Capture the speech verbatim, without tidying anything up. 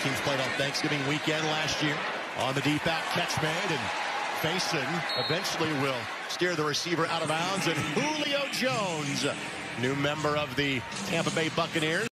teams played on Thanksgiving weekend last year. On the deep out, catch made, and Faison eventually will steer the receiver out of bounds. And Julio Jones, new member of the Tampa Bay Buccaneers.